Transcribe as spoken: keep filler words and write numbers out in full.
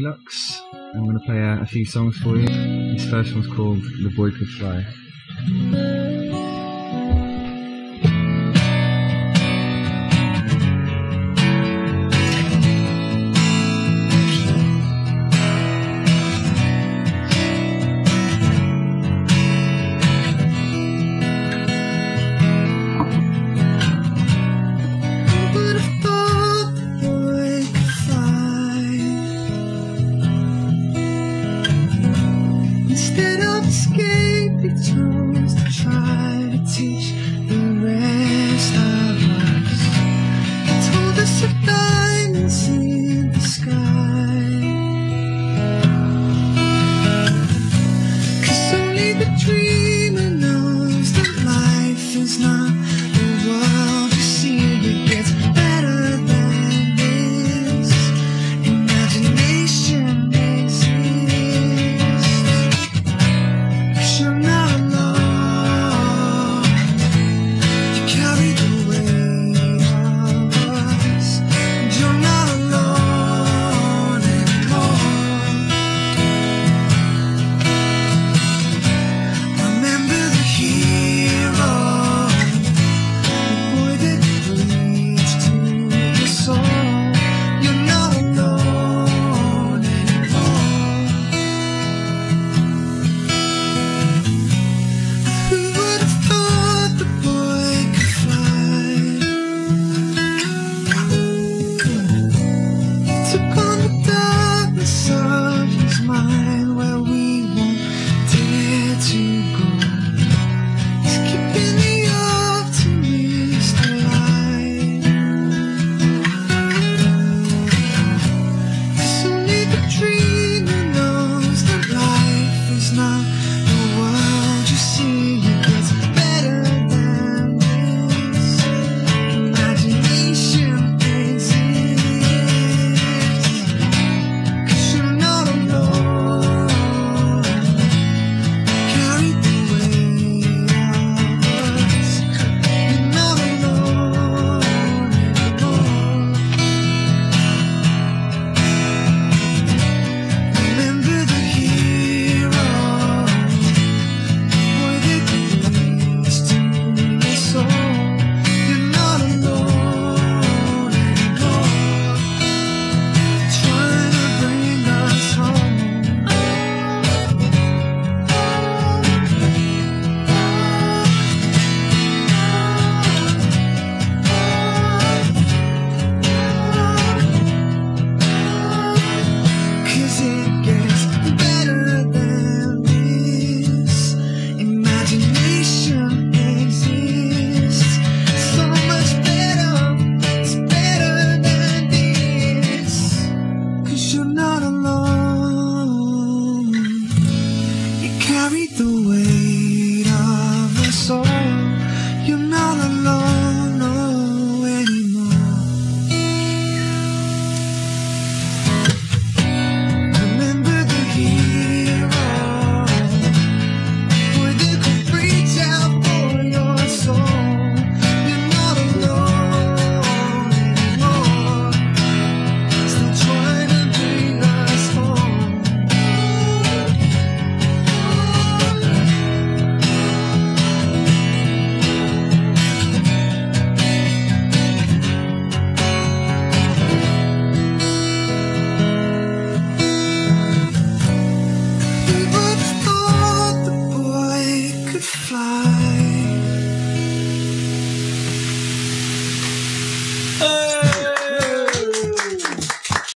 Rubylux. I'm going to play a, a few songs for you. This first one's called The Boy Could Fly. Instead of escape, he chose to try to teach the rest of us. He told us of diamonds in the sky, 'cause only the dreamer knows that life is not the world you see. It gets better than this. Imagination exists. Carry the weight of your soul. You're not alone, no, anymore. Remember the hero, boy that could reach out for your soul. You're not alone anymore. Still trying to bring us home. Fly.